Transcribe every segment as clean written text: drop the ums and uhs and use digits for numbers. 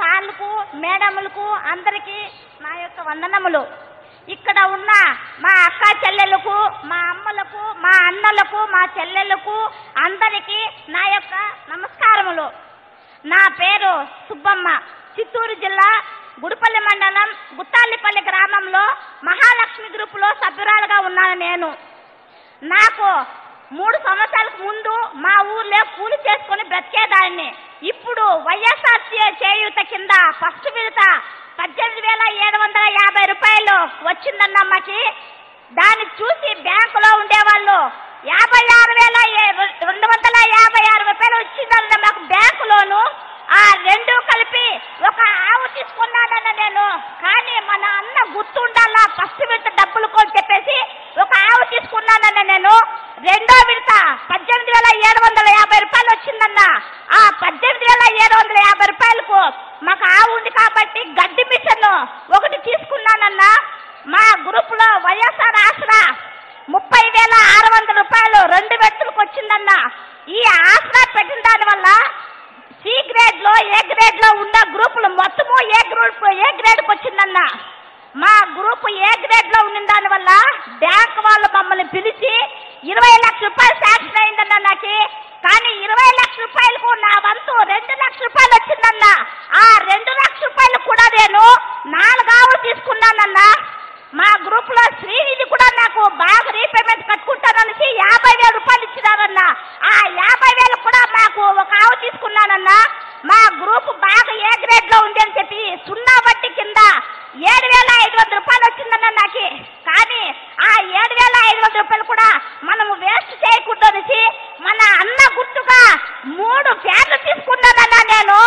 సార్లకు మేడములకు అందరికీ నా యొక్క వందనములు. ఇక్కడ ఉన్న మా అక్క చెల్లెలకు, మా అమ్మలకు, మా అన్నలకు, మా చెల్లెలకు అందరికీ నా యొక్క నమస్కారములు. నా పేరు సుబ్బమ్మ. చిత్తూరు జిల్లా గుడిపల్లి మండలం గుత్తాలిపల్లి గ్రామంలో మహాలక్ష్మి గ్రూపులో సభ్యురాలుగా ఉన్నాను నేను. నాకు 3 సంవత్సరాలకు ముందు మా ఊర్లో కూలి చేసుకుని బ్రతికేదాన్ని. ఇప్పుడు వైఎస్ఆర్ చేయూత కింద ఫస్ట్ విడత 18,750 రూపాయలు వచ్చిందన్నమ్మకి. దాన్ని చూసి బ్యాంకులో ఉండేవాళ్ళు 56,256 రూపాయలు వచ్చిందన్న మాకు బ్యాంకులోను. ఆ 2 కలిపి ఒక ఆవు తీసుకున్నానన్న నేను. కానీ మన అన్న గుర్తుండాలా ఫస్ట్ విడత డబ్బులు కొని చెప్పేసి ఒక ఆవు తీసుకున్నానన్న నేను. 2వ విడత 18,750 రూపాయలు వచ్చిందన్న. ఆ 18,750 రూపాయలకు మాకు ఆవు ఉంది కాబట్టి గడ్డి మిషన్ ఒకటి తీసుకున్నానన్న. మా గ్రూప్ లో వైఎస్ఆర్ ఆసరా 30,600 రూపాయలు 2 వ్యక్తులకు వచ్చిందన్న. ఈ ఆసరా పెట్టిన దాని వల్ల సి గ్రేడ్ లో ఏ గ్రేడ్ లో ఉన్న గ్రూపులు మొత్తము ఏ గ్రేడ్కి వచ్చిందన్న. మా గ్రూప్ ఏ గ్రేడ్ లో ఉన్న దాని వల్ల బ్యాంక్ వాళ్ళు మమ్మల్ని పిలిచి 20 లక్షల రూపాయలు శాంక్షన్ అయిందన్న నాకు. కానీ 20 లక్షల రూపాయలకు నా వంతు 2 లక్షల రూపాయలు వచ్చిందన్న. ఆ 2 లక్షల రూపాయలు కూడా నేను 4 ఆవులు తీసుకున్నానన్న. మా గ్రూప్ లో శ్రీనిధి కూడా నాకు బాగా రీపేమెంట్ కట్టుకుంటాననేసి 50,000 రూపాయలు ఇచ్చినారన్న. ఆ 50,000 కూడా మాకు ఒక ఆవు తీసుకున్నానన్న. మా గ్రూప్ బాగా ఏ గ్రేడ్ లో ఉంది అని చెప్పి 0 వడ్డీ కింద 7,500 రూపాయలు వచ్చిందన్న నాకు. కానీ ఆ 7,500 రూపాయలు కూడా మనము వేస్ట్ చేయకూడదు అనేసి మన అన్న గుర్తుగా 3 ఫ్యాన్లు తీసుకున్నానన్నా నేను.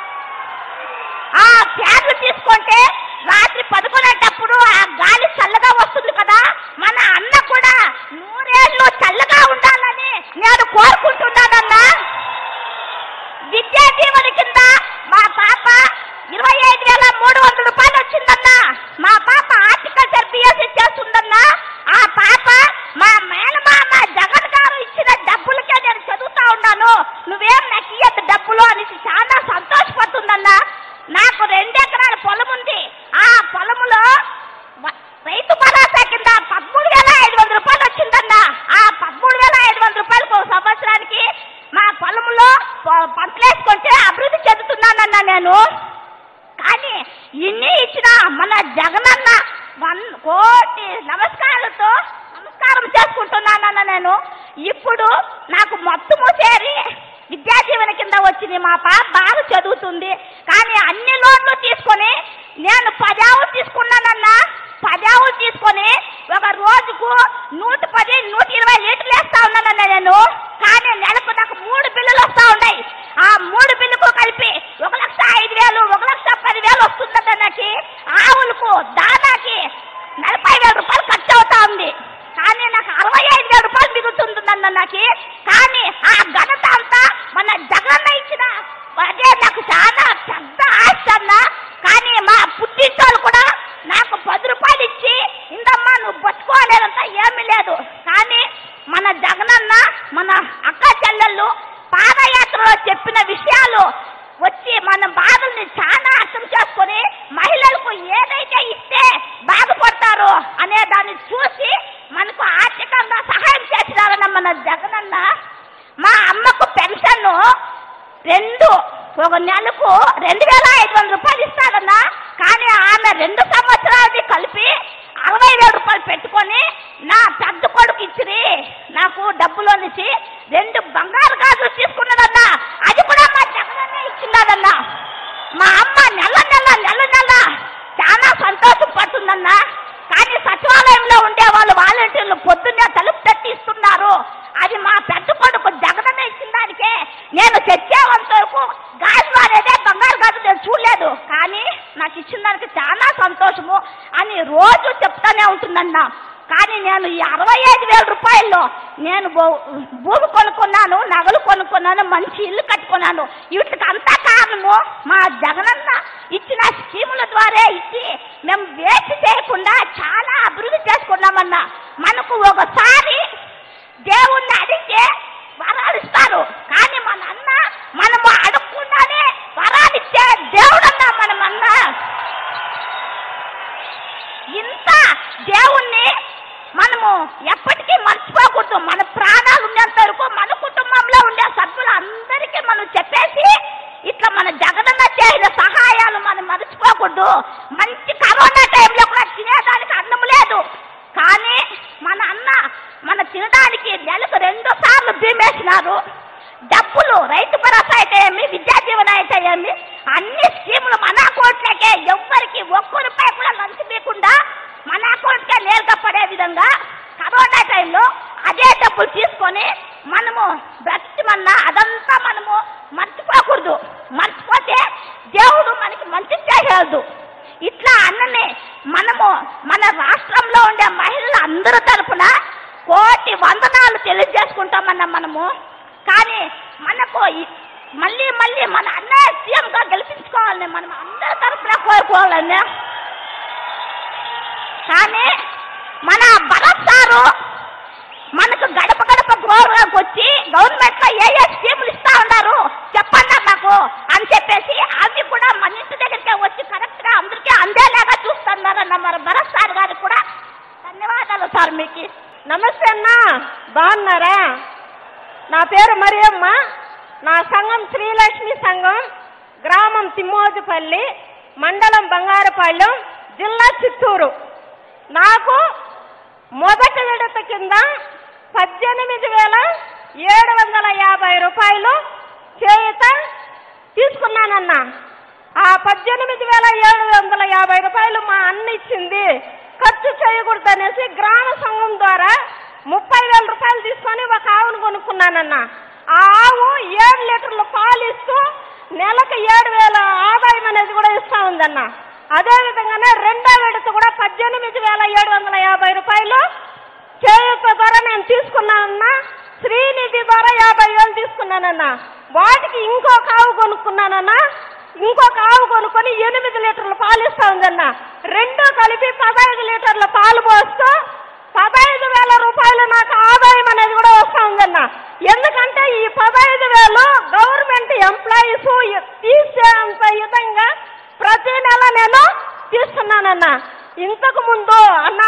ఆ ఫ్యాన్లు తీసుకుంటే రాత్రి పడుకునేటప్పుడు ఆ గాలి చల్లగా వస్తుంది కదా. మన అన్న కూడా 100 ఏళ్ళు చల్లగా ఉండాలని నేను కోరుకుంటున్నానన్నా. విద్యా దీవెన కింద మా పాప 25,300 రూపాయలు వచ్చిందన్న. మా పాప హార్టికల్చర్ బిఎస్సీ చేస్తుందన్నా. ఆ పాప మా మేనమామ జగన్ గారు ఇచ్చిన డబ్బులకే నేను చదువుతా ఉన్నాను, నువ్వేం నాకు ఇయ్యద్దు డబ్బులు అనేసి చాలా సంతోషపడుతుందన్నా. నాకు 2 ఎకరాల పొలం ఉంది. ఆ పొలములో రైతు భరోసా కింద 13,500 రూపాయలు వచ్చిందన్న. ఆ 13,500 రూపాయలకు సంవత్సరానికి మా పొలములో పంటలేసుకుంటే అభివృద్ధి చెందుతున్నానన్నా నేను. కానీ ఇన్ని ఇచ్చిన మన జగనన్న 1 కోటి నమస్కారం చేసుకుంటున్నానన్న నేను. ఇప్పుడు నాకు మొత్తము చేరి విద్యా దీవెన కింద వచ్చింది. మా పాప బాగా చదువుతుంది. కానీ అన్ని లోన్లు తీసుకొని నేను 10 ఆవులు తీసుకున్నానన్నా. 10 ఆవులు తీసుకొని ఒక రోజుకు 110, 120 లీటర్లు వేస్తా ఉన్నానన్న నేను. కానీ నెలకు నాకు 3 బిల్లులు వస్తా ఉన్నాయి. ఆ 3 బిల్లుకు కలిపి 1,05,000, 1,10,000 వస్తుందన్న నాకు. ఆవులకు దాదాకి 40,000 రూపాయలు ఖర్చు అవుతా ఉంది. కానీ నాకు 65,000 రూపాయలు మిగులుతుందన్న నాకు. కానీ ఆ ఘనత అంతా మన జగనన్న ఇచ్చిన అదే నాకు చాలా పెద్ద ఆశ అన్న. కానీ మా పుట్టింటోళ్ళు కూడా నాకు 10 రూపాయలు ఇచ్చి ఇందమ్మా నువ్వు బతుకోలేదంతా ఏమీ లేదు. కానీ మన జగనన్న మన అక్క చెల్లెళ్ళు పాదయాత్రలో చెప్పిన విషయాలు వచ్చి మన బాధల్ని చాలా అర్థం చేసుకొని మహిళలకు ఏదైతే ఇస్తే బాగుపడతారో అనే దాన్ని చూసి మనకు ఆర్థికంగా సహాయం చేసినారన్న మన జగనన్న. మా అమ్మకు పెన్షన్ ఒక నెలకు 2,500 రూపాయలు ఇస్తారన్నా. కానీ ఆమె 2 సంవత్సరాలది కలిపి 60,000 రూపాయలు పెట్టుకొని నా పెద్ద కొడుకు ఇచ్చిరి నాకు డబ్బులు అనేసి 2 బంగారు గాజులు తీసుకున్నదన్నా. అది కూడా మా జగనన్నే ఇచ్చిందన్నా. మా అమ్మ నెల చాలా సంతోషం పడుతుందన్నా. కానీ సచివాలయంలో ఉండే వాళ్ళు వాలంటీర్లు పొద్దున్నే తలుపు తట్టి ఇస్తున్నారు. అది మా పెద్ద కొడుకు జగనన్న ఇచ్చిన దానికే నేను తెచ్చేంత వరకు గాజులు అనేదే బంగారు గాజు నేను చూడలేదు. కానీ నాకు ఇచ్చిన దానికి చాలా సంతోషము అని రోజు చెప్తానే ఉంటుందన్నా. కానీ నేను ఈ 65,000 రూపాయల్లో నేను భూమి కొనుక్కున్నాను, నగలు కొనుక్కున్నాను, మంచి ఇల్లు కట్టుకున్నాను. వీటికి అంతా కారణము మా జగనన్న ఇచ్చిన స్కీముల ద్వారా ఇచ్చి మేము వేస్ట్ చేయకుండా చాలా అభివృద్ధి చేసుకున్నామన్నా. మనకు ఒకసారి దేవుణ్ణి అడిగితే వరాలు ఇస్తారు. కానీ మన అన్న మనము అడగకుండానే వరాలు ఇచ్చే దేవుడన్నా మర్చిపోకూడదు. మంచి కరోనా టైంలో కూడా తినేదానికి అన్నం లేదు, కానీ మన అన్న మన తినడానికి నెలకు 2 సార్లు భీమేసినారు. డబ్బులు రైతు భరోసా అయితే ఏమి, విద్యా దీవెన అయితే ఏమి, అన్ని స్కీములు మన అకౌంట్లకే, ఎవ్వరికి ఒక్క రూపాయి కూడా లంచ్ లేకుండా మన అకౌంట్కే నేరుగా పడే విధంగా కరోనా టైంలో అదే డబ్బులు తీసుకొని మనము బ్రతిమన్నా అదంతా మనము మర్చిపోకూడదు. మర్చిపోతే దేవుడు మనకి మంచి చేయగలదు. ఇట్లా అన్నని మనము మన రాష్ట్రంలో ఉండే మహిళలు అందరి తరఫున కోటి వందనాలు తెలియజేసుకుంటామన్నా మనము. కానీ మనకు మళ్ళీ మళ్ళీ మన అన్న సీఎంగా గెలిపించుకోవాలని మనం అందరి తరఫున కోరుకోవాలన్నా. కానీ మన భరత్ సారు మనకు గడప గడప గోరులోకి వచ్చి గవర్నమెంట్ లో ఏ స్కీములు ఇస్తా ఉన్నారు చెప్పండి మాకు అని చెప్పేసి అవి కూడా మన ఇంటి దగ్గరికే వచ్చి కరెక్ట్ గా అందరికీ అందేలాగా చూస్తున్నారన్న మన భరత్ సార్ గారికి కూడా ధన్యవాదాలు సార్. మీకు నమస్తే అన్న, బాగున్నారా? నా పేరు మరియమ్మ, నా సంఘం శ్రీలక్ష్మి సంఘం, గ్రామం తిమ్మోజుపల్లి, మండలం బంగారుపాళ్యం, జిల్లా చిత్తూరు. నాకు మొదటి విడత కింద 18,750 రూపాయలు చేయుత తీసుకున్నానన్న. ఆ 18,750 రూపాయలు మా అన్న ఇచ్చింది, ఖర్చు చేయకూడదనేసి గ్రామ సంఘం ద్వారా 30,000 రూపాయలు తీసుకొని ఒక ఆవును కొనుక్కున్నానన్న. ఆ ఆవు 7 లీటర్ల పాలు ఇస్తూ నెలకు 7,000 ఆదాయం అనేది కూడా ఇస్తా ఉందన్న. అదేవిధంగానే రెండో విడత కూడా 18,750 రూపాయలు చేయూత ద్వారా నేను తీసుకున్నానన్నా. శ్రీనిధి ద్వారా 50,000 తీసుకున్నానన్న. వాటికి ఇంకొక ఆవు కొనుక్కున్నానన్నా. ఇంకొక ఆవు కొనుక్కొని 8 లీటర్ల పాలు ఇస్తా ఉందన్న. రెండు కలిపి 15 లీటర్ల పాలు పోస్తూ 15,000 రూపాయలు నాకు ఆదాయం అనేది కూడా వస్తా ఉందన్న. ఎందుకంటే ఈ 15,000 గవర్నమెంట్ ఎంప్లాయీస్ తీసేంత విధంగా ప్రతి నెల నేను తీస్తున్నానన్న. ఇంతకు ముందు అన్న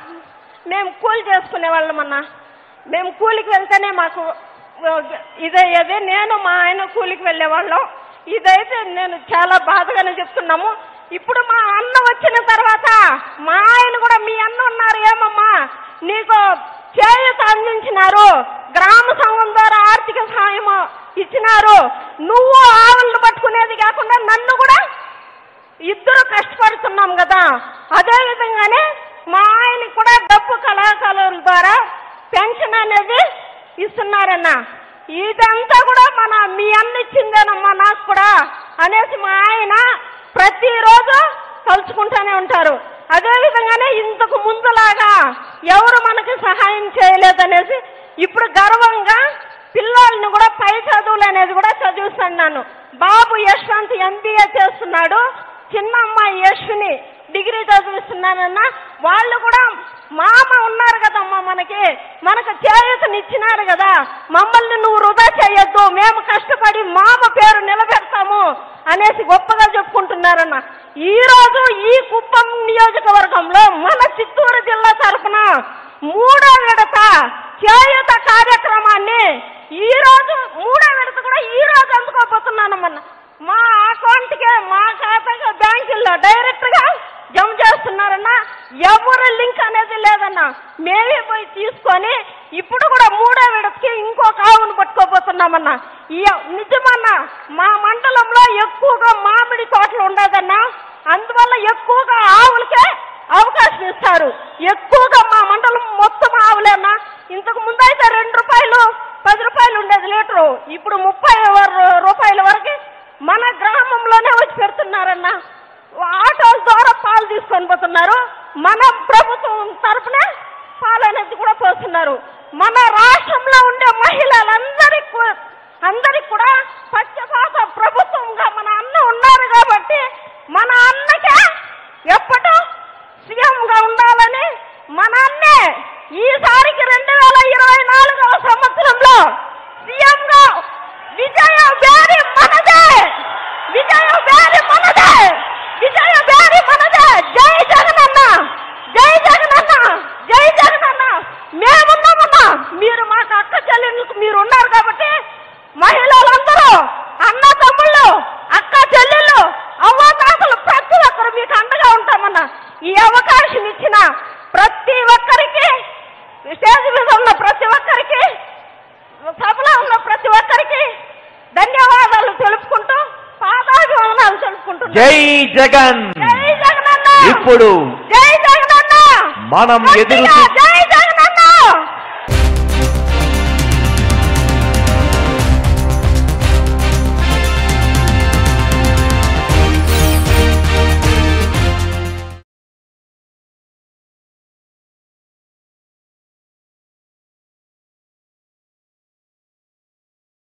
మేము కూలి చేసుకునే వాళ్ళం అన్న. మేము కూలికి వెళ్తేనే మాకు ఇదయ్యేది. నేను మా ఆయన కూలికి వెళ్ళేవాళ్ళం. ఇదైతే నేను చాలా బాధగానే చెప్తున్నాము. ఇప్పుడు మా అన్న వచ్చిన తర్వాత మా ఆయన కూడా, మీ అన్న ఉన్నారు ఏమమ్మా, నీకు చేయూత అందించినారు, గ్రామ సంఘం ద్వారా ఆర్థిక సహాయం ఇచ్చినారు, నువ్వు ఆవులను పట్టుకునేది కాకుండా నన్ను కూడా ఇద్దరు కష్టపడుతున్నాం కదా. అదేవిధంగానే మా ఆయనకి కూడా డబ్బు కళాకారుల ద్వారా పెన్షన్ అనేది ఇస్తున్నారన్న. ఇదంతా కూడా మీ అన్న ఇచ్చిందేనమ్మా నాకు కూడా అనేసి మా ఆయన ప్రతిరోజు కలుసుకుంటూనే ఉంటారు. అదేవిధంగానే ఇంతకు ముందులాగా ఎవరు మనకి సహాయం చేయలేదనేసి ఇప్పుడు గర్వంగా పిల్లల్ని కూడా పై చదువులు అనేది కూడా చదివిస్తున్నాను. బాబు యశ్వంత్ MBA చేస్తున్నాడు, చిన్న అమ్మాయి యశ్విని డిగ్రీ చదివిస్తున్నానన్నా. వాళ్ళు కూడా మామ ఉన్నారు కదమ్మా, మనకు చేయూతనిచ్చినారు కదా, మమ్మల్ని నువ్వు వృధా చేయొద్దు, మేము కష్టపడి మామ పేరు నిలబెడతాము అనేసి గొప్పగా చెప్పుకుంటున్నారన్న. ఈ రోజు ఈ కుప్పం నియోజకవర్గంలో మన చిత్తూరు జిల్లా తరఫున 3వ విడత చేయూత కార్యక్రమాన్ని ఈ రోజు 3వ విడత కూడా ఈ రోజు అందుకోబోతున్నానమ్మన్న. మా అకౌంట్కే, మా ఖాతాగా బ్యాంకుల్లో డైరెక్ట్ గా జమ చేస్తున్నారన్న. ఎవరు లింక్ అనేది లేదన్న. మేమే పోయి తీసుకొని ఇప్పుడు కూడా 3వ విడతకి ఇంకొక ఆవును పట్టుకోబోతున్నామన్న. నిజమన్నా, మా మండలంలో ఎక్కువగా మామిడి తోటలు ఉండదన్నా, అందువల్ల ఎక్కువగా ఆవులకే అవకాశం ఇస్తారు. ఎక్కువగా మా మండలం మొత్తం ఆవులేనా. ఇంతకు ముందు అయితే 2 రూపాయలు 10 రూపాయలు ఉండేది లీటరు, ఇప్పుడు 30 రూపాయల వరకు మన గ్రామంలోనే వచ్చి పెడుతున్నారన్న. ఆటోల ద్వారా పాలు తీసుకొని పోతున్నారు. మన ప్రభుత్వం తరఫున పాలు అనేది కూడా పోస్తున్నారు. మన రాష్ట్రంలో ఉండే మహిళలందరికీ కూడా పక్షపాత ప్రభుత్వంగా మన అన్న ఉన్నారు కాబట్టి మన అన్నకే ఎప్పటో సీఎంగా ఉండాలని మన అన్నే ఈసారికి 2024వ సంవత్సరంలో సీఎంగా విజయ బేరి మనదే, విజయ బేరి మనదే, విజయ బేరి మనదే. జై జగనన్న, జై జగనన్న, జై జగనన్న. మేమున్నామన్నా, మీరు మాకు అక్క చెల్లెళ్ళకు మీరు ఉన్నారు కాబట్టి మహిళలందరూ, అన్న తమ్ముళ్ళు, అక్క చెల్లెళ్ళు, అవ్వ తాతలు ప్రతి ఒక్కరు మీకు ఈ అవకాశం ఇచ్చిన ప్రతి ఒక్కరికి, స్టేజ్ మీద ఉన్న ప్రతి ఒక్కరికి, సభలో ఉన్న ప్రతి ఒక్కరికి ధన్యవాదాలు తెలుపుకుంటూ పాదాభివందనాలు తెలుపుకుంటున్నాను. జై జగన్. జై జగనన్న. ఇప్పుడు జై జగనన్న. మనం ఎదురు జై